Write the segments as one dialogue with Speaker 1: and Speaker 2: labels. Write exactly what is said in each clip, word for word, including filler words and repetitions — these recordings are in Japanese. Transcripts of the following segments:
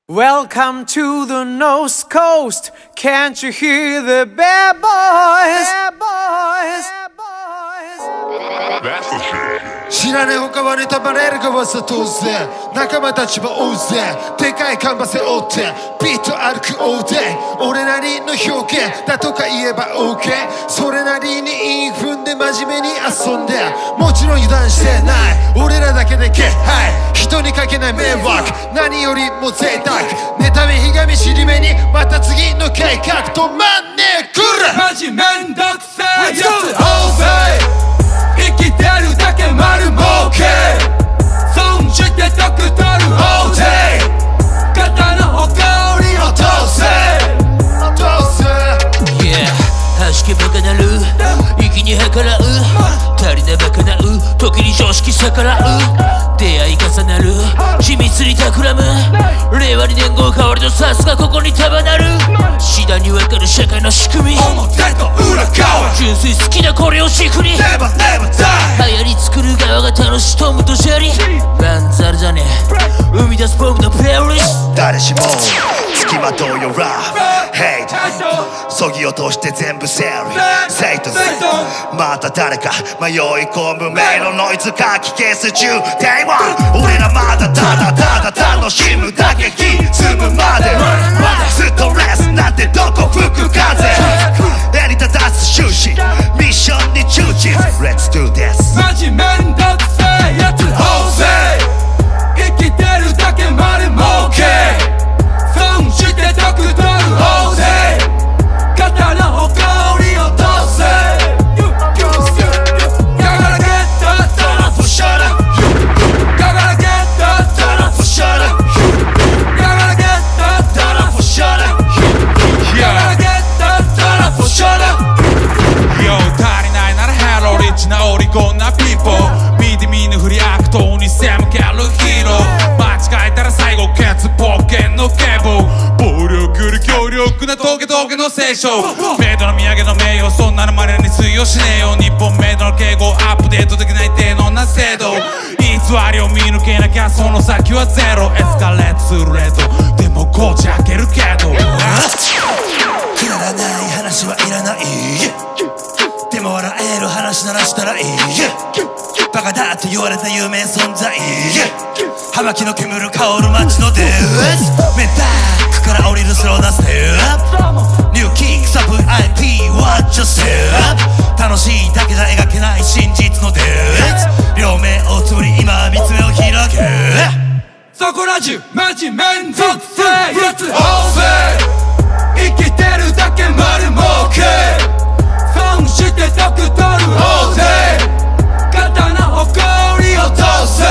Speaker 1: Welcome to the North Coast. Can't you hear the bad boys? Bad boys.
Speaker 2: That's for sure.
Speaker 3: 知らねえ他は妬まれるがわざとぜ仲間たちは大勢でかい看板背負ってビート歩く大手俺なりの表現だとか言えば OK それなりに韻踏んで真面目に遊んでもちろん油断してない俺らだけで気配人にかけない迷惑何よりも贅沢妬みひがみ尻目にまた次の計画止まんねえくら
Speaker 4: マジめんどくせえやつ大勢生きてるだけ丸儲け損して得取る大手肩の誇り落とせ
Speaker 3: 落とせ
Speaker 5: Yeah はしけばかなる息に計らう足りなばかなう時に常識逆らう出会い重なる秘密に企む令和に年号変わるとさすがここに束なる次第に分かる社会の仕組み
Speaker 4: 表と裏側
Speaker 5: 純粋好きなこれを軸に
Speaker 4: Never never die
Speaker 5: 流行り作る側が楽しトムとジェリーランザルだね生み出す僕のプレイリスト
Speaker 3: 誰しも付きまとうよラブヘイトそぎ落として全部セーリセイトまた誰か迷い込む迷路ノイズかき消す中電話俺らまだただただ楽しむだけ気済むまでストレスなんてどこ吹く風襟立たす終始ミッションに忠実 Let's do this
Speaker 4: マジめんどくせえやつ大勢生きてるだけ丸儲け損して得取る大手肩の誇り落とせ Gotta get that dollar for shut up Gotta get that dollar for shut up Gotta get that dollar for shut up Gotta get that dollar for shut up Yo 足りないならヘロリッチなオリゴンなピーポー見て見ぬふり悪党に背向けるヒーロー間違えたら最後ケツポッケンの警棒暴力で強力なトゲトゲの聖書メイドの土産の名誉そんなの真似に通用しねえよ日本メイドの敬語アップデートできない低能な制度偽りを見抜けなきゃその先はゼロエスカレートするレートでもこじ開けるけどくだらない話はいらないでも笑える話ならしたらいいバカだと言われた有名存在葉巻の煙る香る街のデュースメタックから降りるスローなステップニューキックサブ アイピー Watch yourself 楽しいだけじゃ描けない真実のデュース両目をつぶり今見つめを開けそこら中マジめんどくせえやつ大勢生きてるだけ丸儲け損して得取る大手肩の誇り落とせ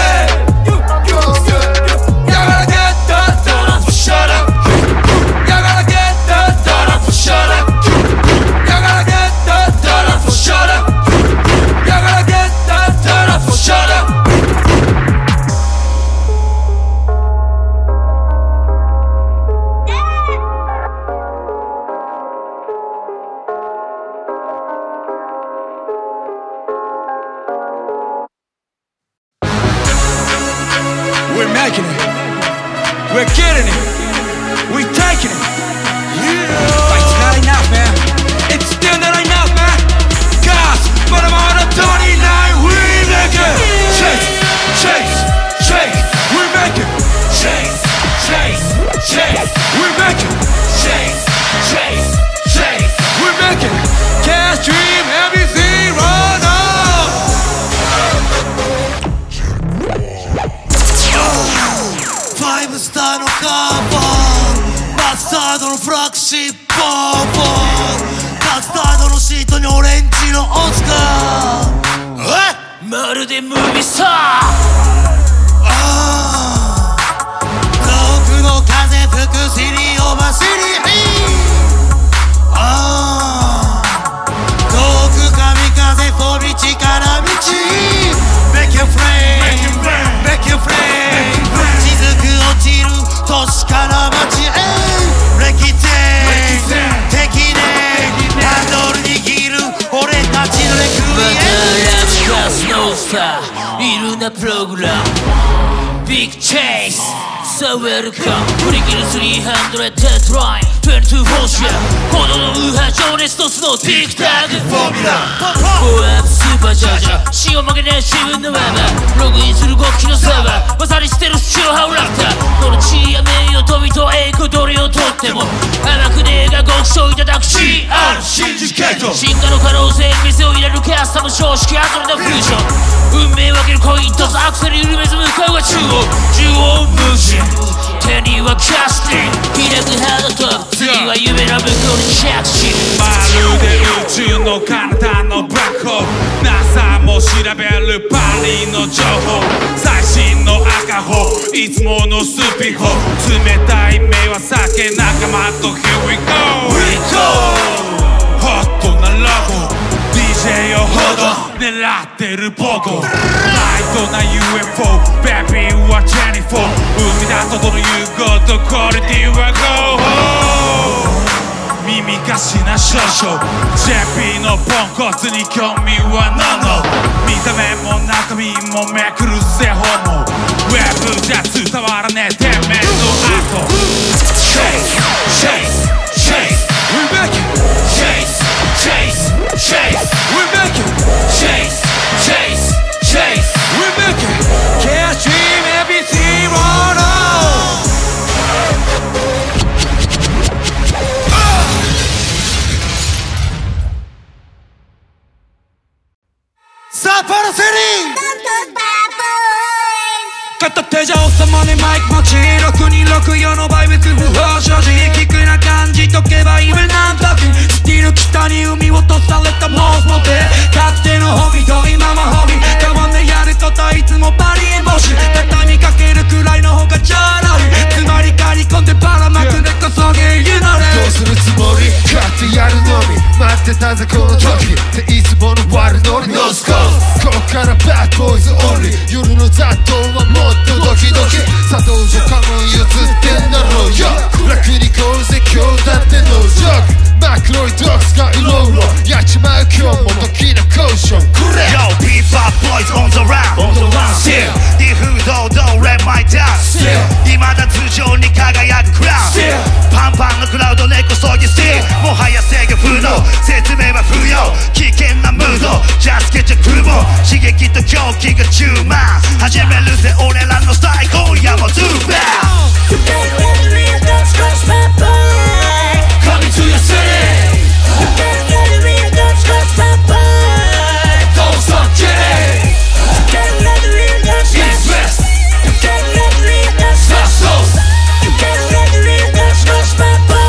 Speaker 4: Gotta get that dollar for shut up Gotta get that dollar for shut up Gotta get that dollar for shut up Gotta get that dollar for shut up We're making it. We're getting it. We're taking it. Yeah. But it's not enough, man. It's still not enough, man. Cause, but I'm on a twenty-nine. We make it. Chase, chase, chase. We make it. Chase, chase, chase. We make it. Chase, chase, chase. We make it. Cash dream, everything run up.ファイブスターのカーボンマスタードのフラッグシップボンボンカスタードのシートにオレンジのオスカー
Speaker 5: まるでムービースター
Speaker 4: 遠くの風吹くシリオバシリ遠く神風飛び力道 Make your flame Make your flame 落ちる都市から街へ歴然敵ねハンドル握る俺たちのレクイエ
Speaker 5: またラブカスノースターいるなプログラムビッグチェイスさウェルカム振り切るスリーハンドレッドデッドラインにじゅうにフォーシェア行動のウーハー情熱とスノーティックタグフォーミュラフォーアップスーパーチャージャー芯を曲げねえ自分のままログインする極秘のサーバーまさにステルス中ハウラクターこの地位や名誉富と栄光どれをとっても甘くねえがごちそういただく シーアール
Speaker 4: シンジケート
Speaker 5: 進化の可能性に店を入れるキャスタム常識アトリのフュージョン運命分けるコイントスアクセル緩めず向かうは中央中央無視手にはキャスティング開くハードトップ次は夢の向こうに着地
Speaker 4: まるで宇宙の彼方のブラックホール ナサ も調べるパリの情報最新の赤穂いつものスピホ冷たい目は酒仲間と Here we go We go ホットなロゴ ディージェー よほど狙ってるボコライトな ユーエフオー ベビーはジェニフォー海だとどの融合とクオリティは Go 耳かしな少々 ジェーピー のポンコツに興味はノーノー見た目も中身もめくるせホモウェブじゃ伝わらねえ天命の後 Chase Chase Chase We make it Chase Chase Chase We make it Chase Chase Chase We make it
Speaker 1: Can't dream everything wrong on
Speaker 3: さあパラセリン
Speaker 2: 片手じゃ収まねマイク持ちろくにろくよんのバイブス不法所持キックな感じとけばいるなんとくスティール北に海落とされたモースモテかつてのホビと今もホビ変わんでやることいつもバリエボシ畳みかけるくらいの方がちょうどいいつまり刈り込んでばらまくでこそ芸you know that
Speaker 3: どうするつもり勝ってやるのみ待ってたぜこの時っていつもの悪ノリノスコーこっからバッドボーイズオンリー夜の雑踏はもっとドキドキ佐藤女カモン譲ってんだろうよ楽にこうぜ今日だってノージョークマクロイドッグスがうろうろやっちまう今日も時なコーションくれ
Speaker 6: Yo, P-pop boys on the run On the run Still リフード don't let my down Still 未だ頭上に輝くクラウン Still パンパンのクラウド根こそぎ Still もはや制御不能説明は不要危険なムード Just get your groove on 刺激と狂気が充満始めるぜ俺らのスタイル今夜も Do back
Speaker 7: You better let the real dogs cross my boy
Speaker 4: Coming to your city
Speaker 7: You better let the real dogs cross my boy
Speaker 4: Don't stop getting
Speaker 7: You better let the real dogs
Speaker 4: East West
Speaker 7: You better let the real dogs
Speaker 4: South South
Speaker 7: You better let the real dogs cross my boy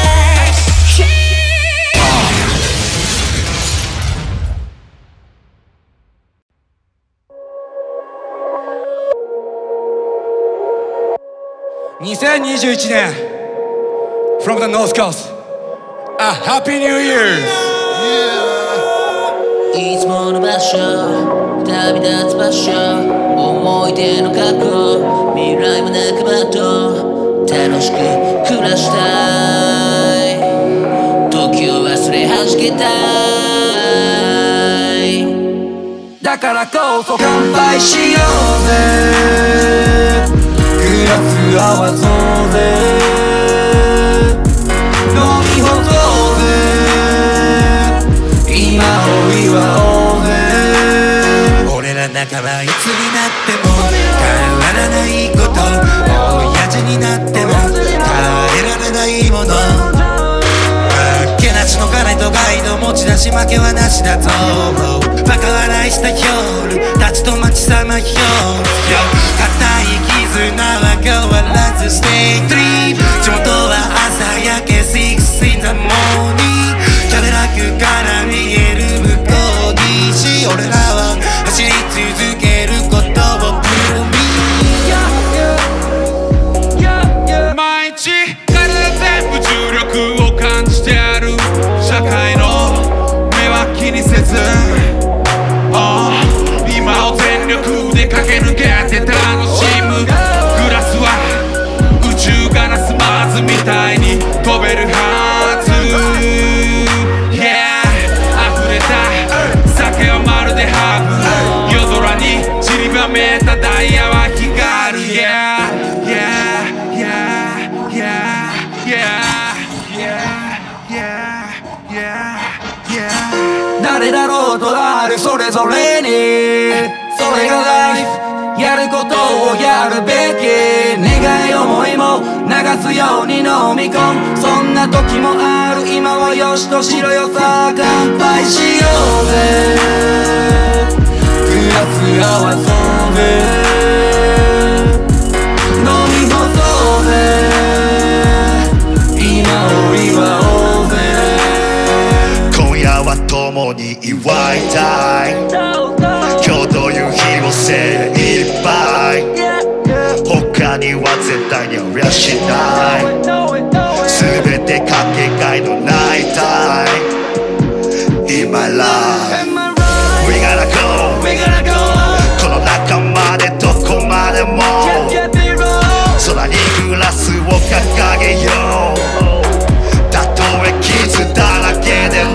Speaker 2: にせんにじゅういちねん From the North Coast A Happy New Year
Speaker 5: いつもの場所旅立つ場所思い出の過去未来も仲間と楽しく暮らしたい時を忘れはじけたい
Speaker 2: だからこそ乾杯しようぜグラス合わそうぜ飲み干そうぜ今を祝おうぜ俺ら仲間いつになっても変わらないこと親父になっても変えられないものあっけなしの金とガイド持ち出し負けはなしだぞバカ笑いした夜立ち止まちさまよ固い絆は変わらず Stay three 地元は朝焼け Six in the morning 彼らくから見える向こう岸俺らは走り続けることを Prove me
Speaker 4: 毎日体全部重力を感じてある社会の目は気にせず、oh、今を全力で駆け抜けて楽しむグラスは宇宙ガラスマーズみたいに飛べるはず、yeah、溢れた酒はまるでハーブ夜空に散りばめたダイヤは光る、yeah、yeah 誰だろうとあるそれぞれにそれがライフやることをやるべき願い思いも流すように飲み込むそんな時もある今はよしとしろよさあ乾杯しようぜグラス合わそうぜ飲み干そうぜ今を祝おうぜ
Speaker 6: 今夜は共に祝いたい今日という日を精一杯他には絶対にありゃしない全てかけがえのないタイム In my life We gotta go この仲間でどこまでも空にグラスを掲げようたとえ傷だらけでも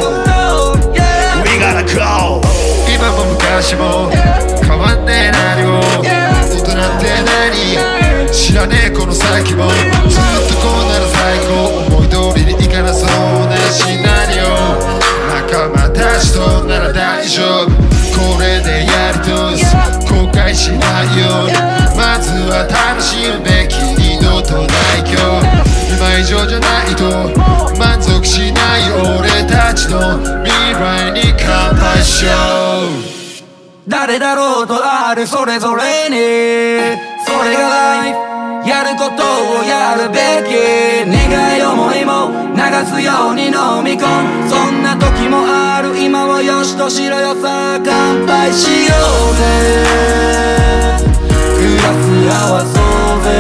Speaker 6: We gotta go
Speaker 3: 今も昔も変わんねえ何も大人って何知らねえこの先もずっとこうなら最高思い通りにいかなそうなシナリオ仲間たちとなら大丈夫これでやり通す後悔しないようにまずは楽しむべき二度とない今日今以上じゃないと満足しない俺たちの未来に乾杯しよう
Speaker 4: 誰だろうとあるそれぞれにそれがライフやることをやるべき願い思いも流すように飲み込むそんな時もある今はよしとしろよさあ乾杯しようぜグラス合わそうぜ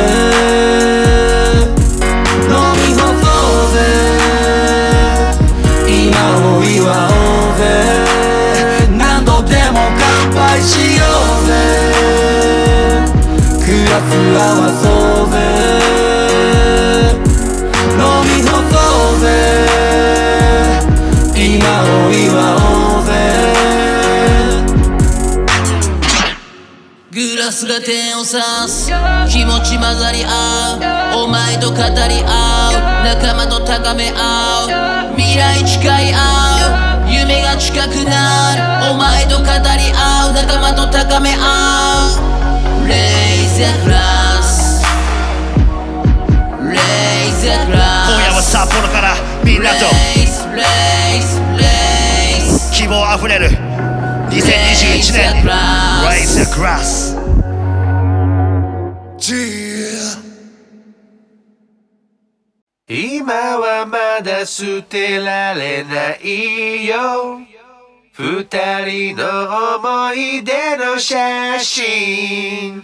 Speaker 4: 飲み干そうぜ今を祝おうぜ何度でも乾杯しようぜグラス合わそうぜ飲み干そうぜ今を祝おうぜグラスが点を指す気持ち混ざり合うお前と語り合う仲間と高め合う未来誓い合う夢が近くなるお前と語り合う仲間と高め合う Raise the glass Raise the glass
Speaker 6: 今夜は札幌からみんなと
Speaker 4: Raise, raise, raise
Speaker 6: 希望あふれるにせんにじゅういちねんに Raise the glass
Speaker 1: 今はまだ捨てられないよ二人の思い出の写真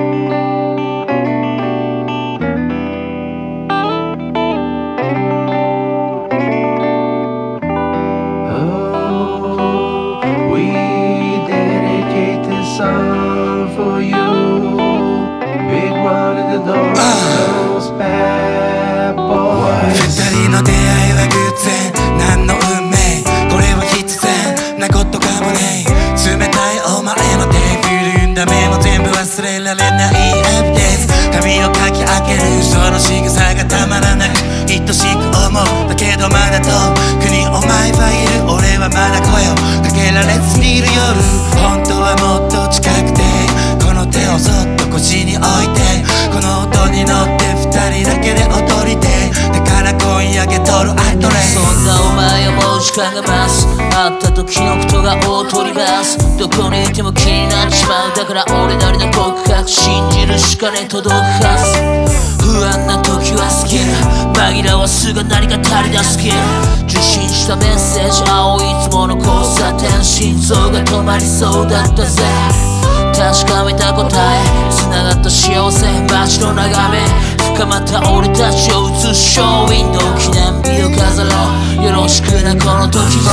Speaker 2: 二人の出会いは偶然何の運命これは必然なことかもね冷たいお前の手振るんだ目も全部忘れられないエビデンス髪をかき開けるその仕草がたまらなく愛しく思うだけどまだ遠くにお前はいる俺はまだ声をかけられずにいる夜本当はもっと近くてこの手をそっと腰に置いてこの音に乗って二人だけで踊りてだから今夜ゲトルアットレイ
Speaker 5: そんなお前をもう時間が増す会った時のことが大取りますどこにいても気になっちまうだから俺なりの告白信じるしかね届くはず不安な時はスキル紛らわすが何か足りなスキル受信したメッセージ青いつもの交差点心臓が止まりそうだったぜ確かめた答え繋がった幸せ街の眺め深まった俺たちを映すショーウィンドウ記念日を飾ろうよろしくなこの時も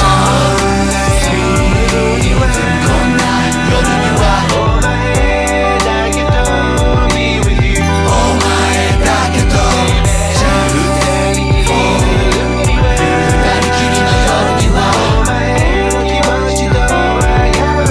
Speaker 5: こんな夜にはお前だけと Be with you お前だけと二人きりの夜にはお前の気持ちとわが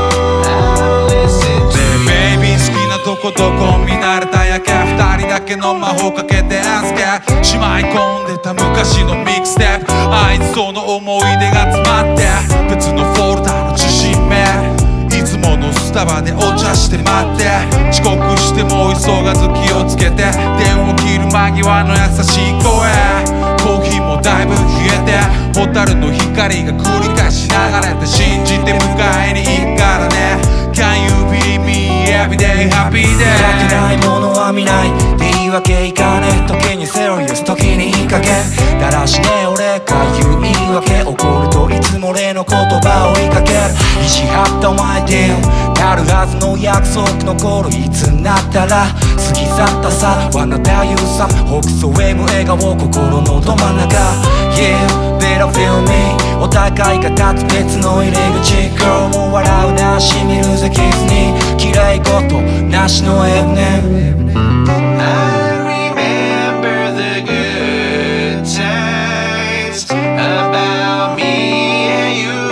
Speaker 5: まま
Speaker 4: ベイビー好きなとこどこ見慣れた夜景二人だけのの魔法かけて預けしまい込んでた昔のミックステップあいつとの思い出が詰まって別のフォルダの受信メールいつものスタバでお茶して待って遅刻しても急がず気をつけて電話切る間際の優しい声コーヒーもだいぶ冷えて蛍の光が繰り返し流れて信じて迎えに行くからね Can you be me everyday happy day
Speaker 2: 書けないものは見ないって言い訳いかねえ時にセリアス時にいい加減だらしねえ俺が言う言い訳怒るといつも例の言葉を追いかける意地張ったお前でなるはずの約束の頃いつになったら過ぎ去ったさ罠だいうさ北総へ無笑顔心のど真ん中 Yeah better feel me お互いが立つ別の入り口 Girl も笑うなし見るぜキスに嫌い事なしのエブネ
Speaker 1: I remember the good times about me and you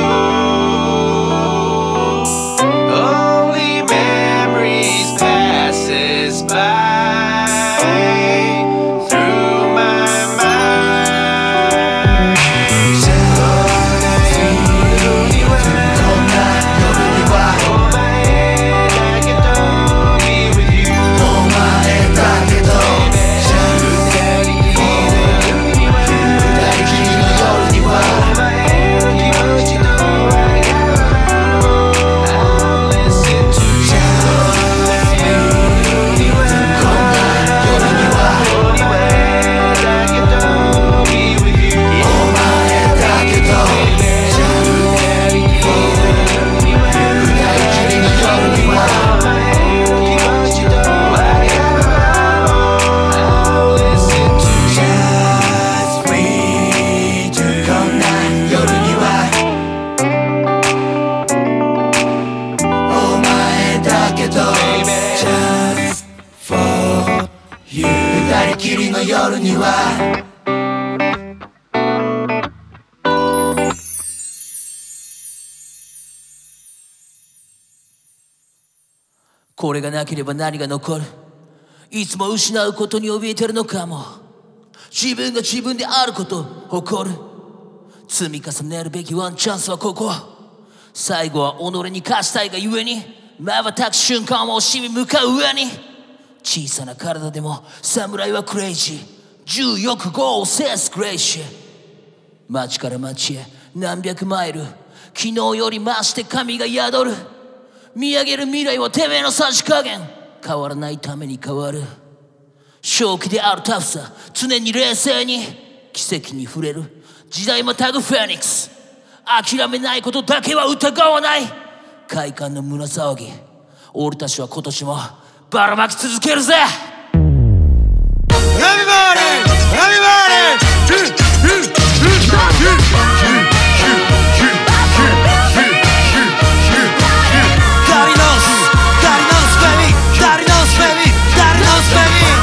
Speaker 1: Only memories passes by through my mind こんな夜にはお前だけと be with you お前だけと二人きりの夜には
Speaker 5: これがなければ何が残るいつも失うことに怯えてるのかも自分が自分であることを誇る積み重ねるべきワンチャンスはここ最後は己に勝ちたいがゆえに瞬く瞬間を惜しみ向かう上に小さな体でも侍はクレイジー重欲豪セスグレイシー街から街へ何百マイル昨日より増して神が宿る見上げる未来はてめえのさじ加減変わらないために変わる正気であるタフさ常に冷静に奇跡に触れる時代またぐフェニックス諦めないことだけは疑わない快感の胸騒ぎ俺たちは今年もばらまき続けるぜ
Speaker 3: Everybody! Everybody! Daddy knows! Daddy knows, baby! Daddy knows, baby! Daddy knows, baby!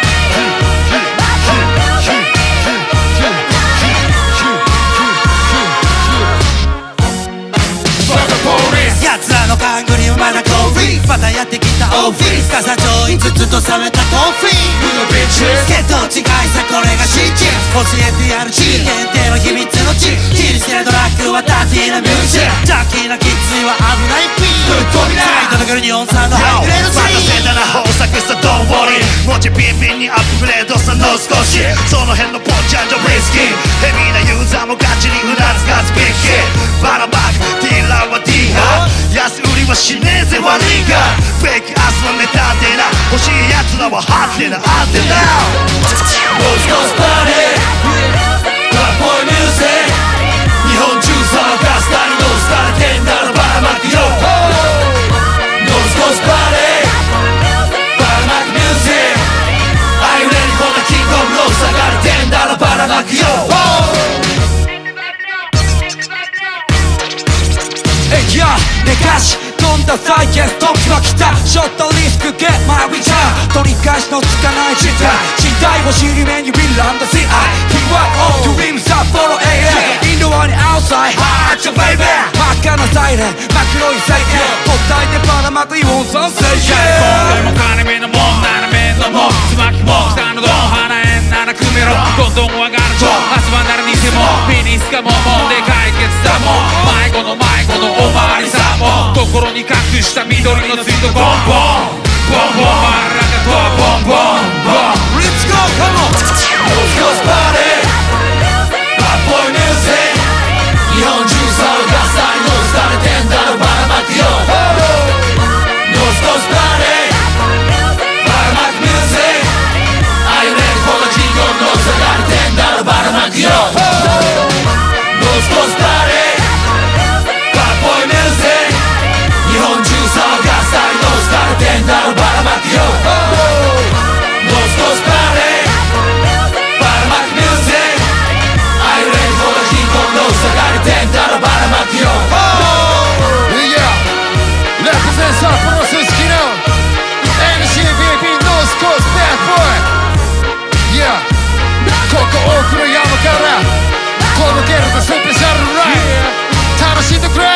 Speaker 3: 奴らの勘繰りはまだコーヒーまたやってきたオフィス傘上位ずつと冷めたコーヒー血糖値改さこれが真実教えてやる地限定の秘密の地切り捨てるドラッグはダーティーなミュージックジャッキーなキッズには危ないピーぶっ飛びな世界届ける日本産のハイグレードシー
Speaker 6: 待たせたら豊作さ Don't worry 文字ピンピンにアップグレードさの少しその辺のポンチャンジョウイスキーヘビーなユーザーもガチにうなずかずビッキーバラバックディーラーはディーハー安売りはしねえぜ悪いがフェイクアスはネタでな欲しい奴らはハッてなあってな Rose Rose Party Black Boy Music 日本中騒がす誰の好かれてんならばらまくよ Rose Rose Partyばらまく Music Are you ready for the King of Rose 下がれてんならばらまくよ
Speaker 2: Hey yo 寝かし飛んだ採血時は来たショットリスク Get my return 取り返しのつかない時代時代を尻目にヴィランダ シーアイ ティーワイオー Dream 札幌 エーエム インドアに outside Hot your baby 真っ赤なサイレン真っ黒いサイレン国体でバラまくイオンさん Say yeah
Speaker 4: これも金目のもん斜めのもんつまきも下のかももんで解決だもん迷子の迷子のおまわりさんも心に隠した緑のツイートボンボンボンボンマラカとボンボンボン Let's go come on North Coast Party Bad Boy Music 日本中騒がさいノースされてんだろばらまくよ North Coast Partyばらまく Music Are you ready for the king of North されてんだろばらまくよ North Coast Party Bad Boy Music 日本中騒がさいノースされてんだろばらまくよ North Coast Partyばらまく Music Are you ready for the king of North されてんだろばらまくよ
Speaker 3: Yeah Represent San Franciscoエヌシービービー North Coast Bad Boy Yeah ここ多くの山から届けるとスペシャルライブ楽しんでくれ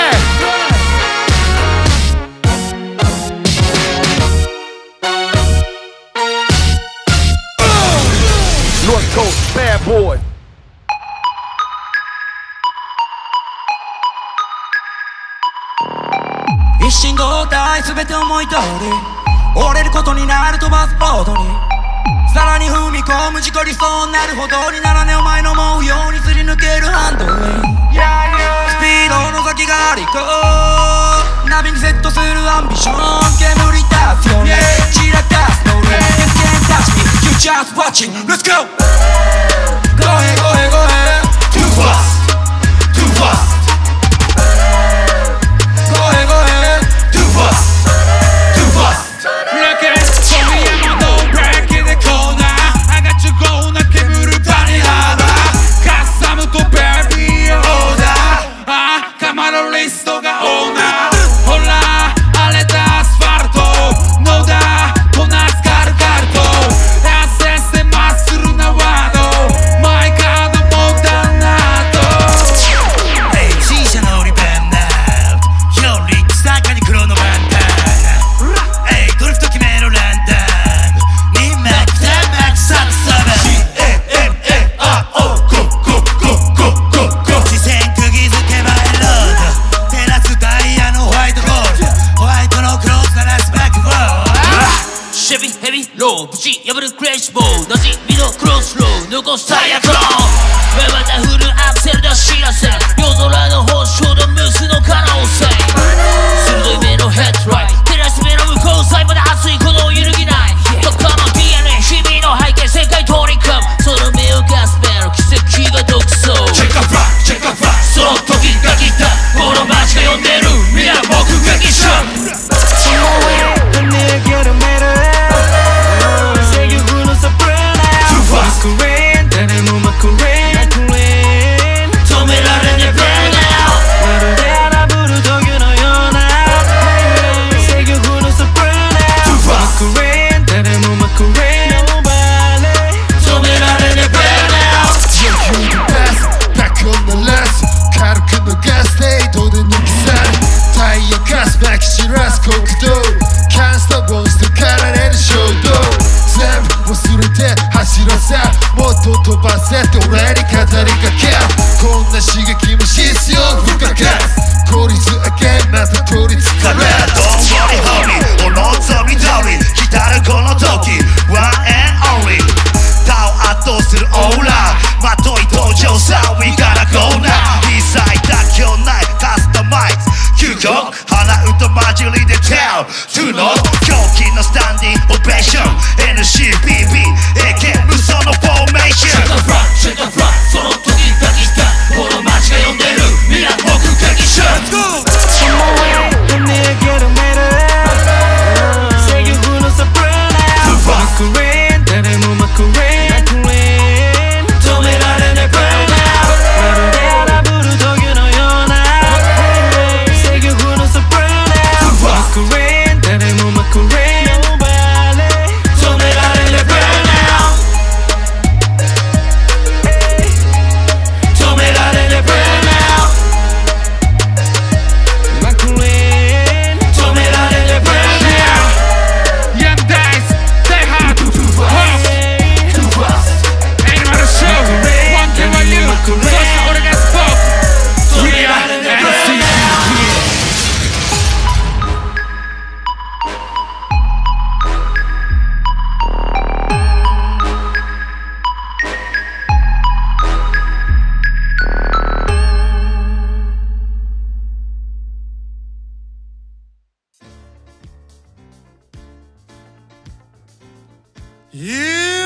Speaker 8: North Coast Bad Boy
Speaker 2: 一心同体全て思い通り折れることになるとバスボードにさらに踏み込む事故りそうになるほどにならねお前の思うようにすり抜けるハンドルスピードの先がありこナビにセットするアンビション煙立つように散らかすのに You can't touch me You just watching Let's go Go ahead go ahead go ahead
Speaker 6: Too fast Too fast
Speaker 2: Go ahead go ahead
Speaker 6: Too fast Too fast
Speaker 4: Look at it me and no break in the corner I got you go な煙る谷幅カスタムとベビーオーダーあカマのリストがオーナーほら荒れたアスファルトノーだこなすカルカルトアッセンスでまっすぐなワードマイカードモダンなと
Speaker 6: Hey 新車のリベンダーより坂に黒のバンタン Hey ドリフト決めのランダムにマクタマクサクサバ シーエーエムエーアールオー ゴゴゴゴゴゴ視線釘付け前ロード照らすダイヤのホワイトゴールドホワイトのクロス鳴らすバックボール
Speaker 5: シェビヘビローぶち破るクレッシュボール馴染みのクロスロー残すタイヤクローンまたフルアクセル出しらせ夜空の星ほどムスの可能性鋭い目のヘッドライト照らす目の向こう際まで熱いこの揺るぎないここの ディーエヌエー 日々の背景世界取り組むその目をガスペの奇跡が独走
Speaker 6: Check a fly Check a fly
Speaker 5: その時が来たこの街が呼んでる皆目撃者
Speaker 6: Too fast
Speaker 5: 止められねえ burn out
Speaker 3: いや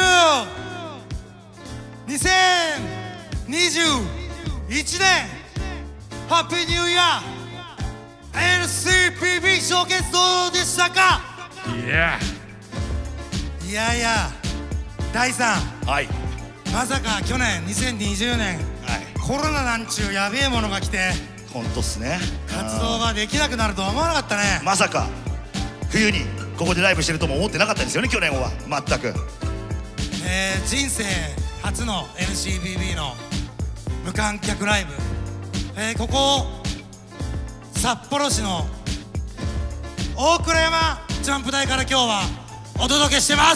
Speaker 3: にせんにじゅういちねんハッピーニューイヤー エヌシーピービー ショーケースどうでしたか。
Speaker 6: いや
Speaker 3: いやいや大さん、
Speaker 6: はい
Speaker 3: まさか去年にせんにじゅうねん、
Speaker 6: はい
Speaker 3: コロナなんちゅうやべえものが来て
Speaker 6: 本当っすね。
Speaker 3: 活動ができなくなるとは思わなかったね。
Speaker 6: まさか冬にここでライブしてるとも思ってなかったですよね、去年は全く。
Speaker 3: えー、人生初の エヌシービービー の無観客ライブ、えー、ここ札幌市の大倉山ジャンプ台から今日はお届けしてます。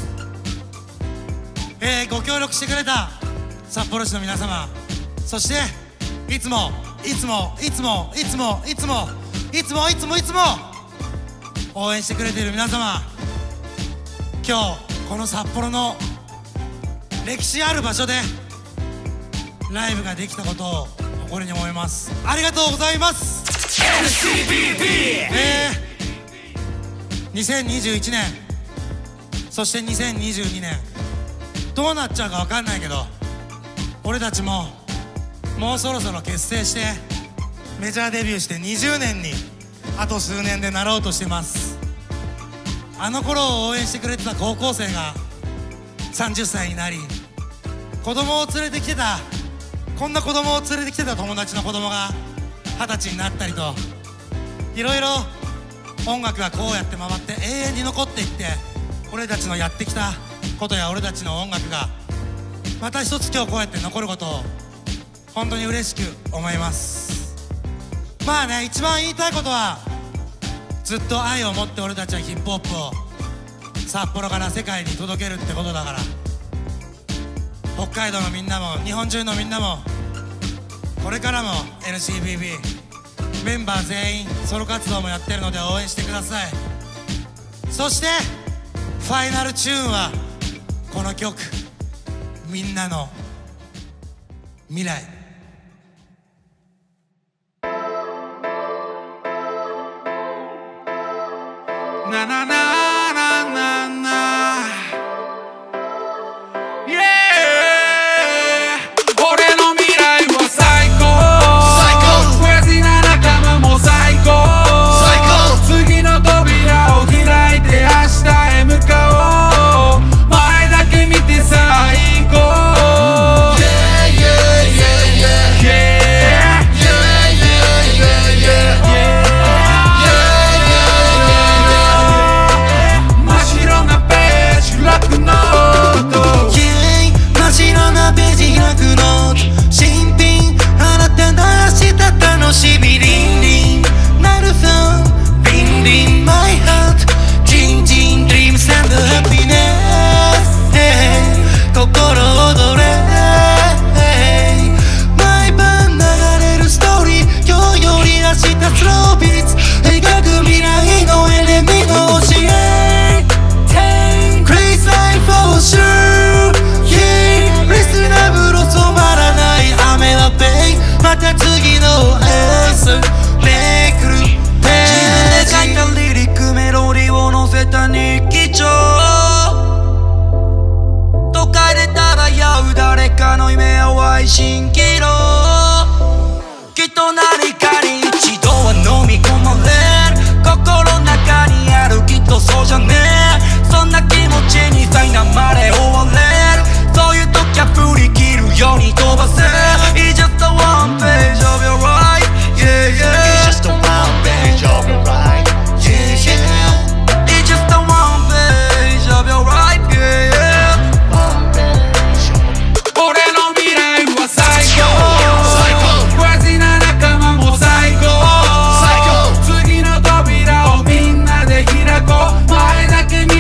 Speaker 3: えー、ご協力してくれた札幌市の皆様、そしていつもいつもいつもいつもいつもいつもいつもいつも応援してくれている皆様、今日この札幌の歴史ある場所でライブができたことを誇りに思います。ありがとうございます。 エヌシービービー、えー、にせんにじゅういちねんそしてにせんにじゅうにねんどうなっちゃうか分かんないけど、俺たちももうそろそろ結成してメジャーデビューしてにじゅうねんにあと数年でなろうとしてます。あの頃を応援してくれてた高校生がさんじゅっさいになり、子供を連れてきてたこんな子供を連れてきてた友達の子供がはたちになったりと、いろいろ音楽がこうやって回って永遠に残っていって、俺たちのやってきたことや俺たちの音楽がまた一つ今日こうやって残ることを本当に嬉しく思います。まあね、一番言いたいことはずっと愛を持って俺たちはヒップホップを札幌から世界に届けるってことだから、北海道のみんなも日本中のみんなもこれからも エヌシービービー メンバー全員ソロ活動もやってるので応援してください。そしてファイナルチューンはこの曲、みんなの未来。
Speaker 4: なななななな Yeah 俺の未来は最高、クレイジーな仲間も最高、次の扉を開いて明日へ向かおう、前だけ見てさあ行こう Yeah yeah yeah yeah yeah yeah yeah 真っ白なページ開くノート
Speaker 2: 真っ白なページ開くノート、新品あなたの明日楽しみ、リンリンなるフォンリンリンマイハート、ジンジンドリームス&ハピネス、心躍れ、毎晩流れるストーリー、今日より明日スロービーツ、描く未来のエレミの教え、Crazy life for sure Yeah リスナブル染まらない雨はペイ、また次のエースめくるページ、自分で書いたリリックメロディを載せた日記帳、都会で漂う誰かの夢は蜿蜒気路、きっと何かに一度は飲み込まれる、心の中にあるきっとそうじゃねえ、そんな気持ちに苛まれ終われる、そういう時は振り切るように飛ばせ、 It's just a one page of your life Yeah yeah
Speaker 6: It's just a one page of your life
Speaker 2: Yeah yeah
Speaker 6: It's just a one page of your life Yeah yeah
Speaker 4: 俺の未来は最高、クレイジーな仲間も最高、次の扉をみんなで開こう、前だけ見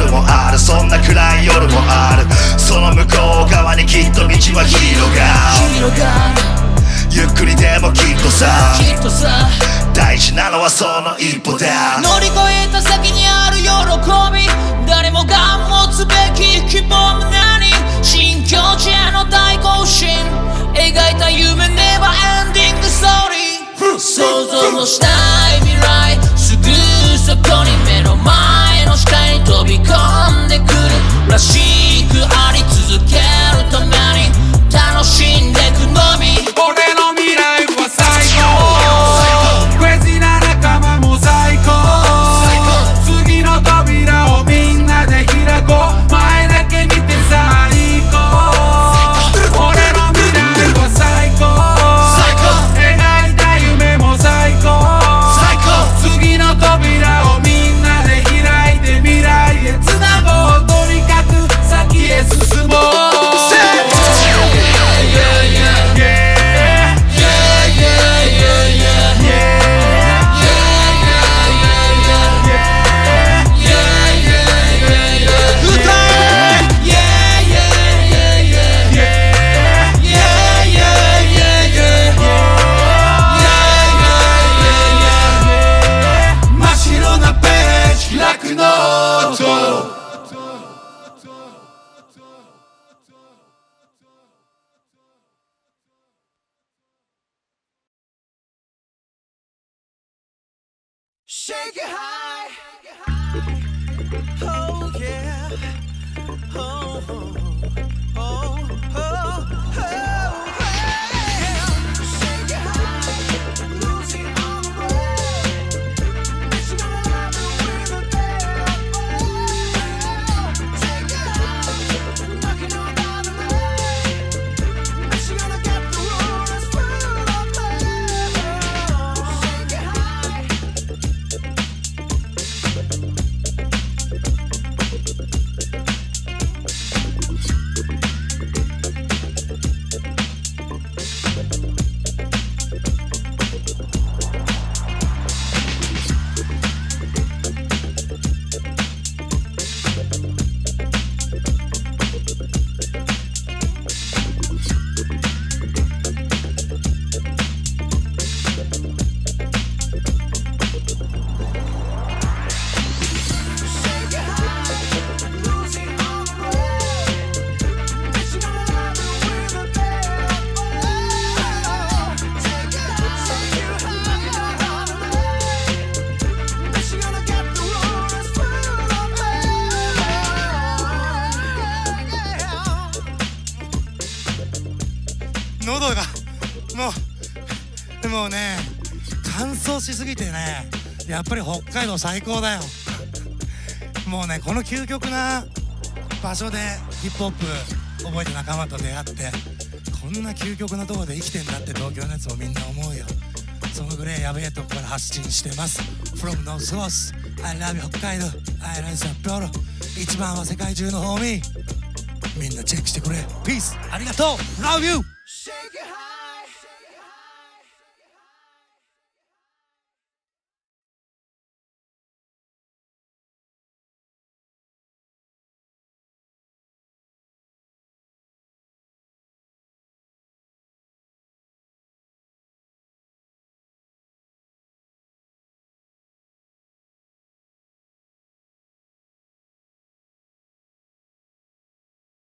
Speaker 6: 夜もある、そんな暗い夜もある。その向こう側にきっと道は広がる。ゆっくりでもきっとさ、大事なのはその一歩だ。
Speaker 5: 乗り越えた先にある喜び、誰もが持つべき希望も何、新境地への大行進、描いた夢ネバーエンディングストーリー。想像もしない未来、すぐそこに目の前の視界に飛び込んでくる。らしくあり続けるために楽しんでくのみ。
Speaker 4: 俺の未来は最高、クレイジーな仲間も最高。次の扉をみんなで開こう、前だけ見て最高。俺の未来は最高、描いた夢も最高。次の扉をみんなで開いて未来へつなごう。とにかく先へ進もう。
Speaker 2: Shake it high, oh yeah, oh, oh, oh, oh, oh, yeah. Shake it high, losing on the way. She's gonna love it with a bell. Shake it high, knocking on down the lane. She's gonna get the rules full of play. Shake it high.
Speaker 9: 喉がもうもうね乾燥しすぎてね、やっぱり北海道最高だよ。もうねこの究極な場所でヒップホップ覚えて仲間と出会って、こんな究極なところで生きてんだって東京のやつもみんな思うよ。そのぐらいやべえとこから発信してます。 From North Coast I love you 北海道 I love you 札幌、一番は世界中のホーミー、みんなチェックしてくれ。ピース、ありがとう、 Love you。
Speaker 2: Shake it high